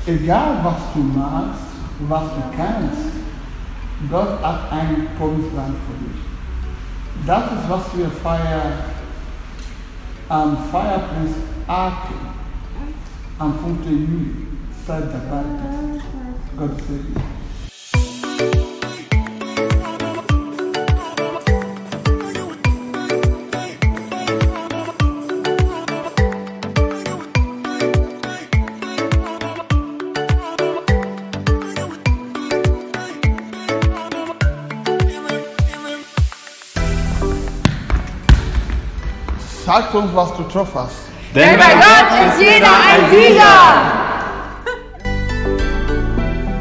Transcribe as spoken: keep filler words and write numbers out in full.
egal was du machst, was du kannst, Gott hat ein Promisland für dich. Das ist, was wir feiern am Feierplatz Aachen am fünften Juli. Seid dabei. Gott segne. Sag uns, was du drauf hast. Denn bei Gott ist jeder ein Sieger!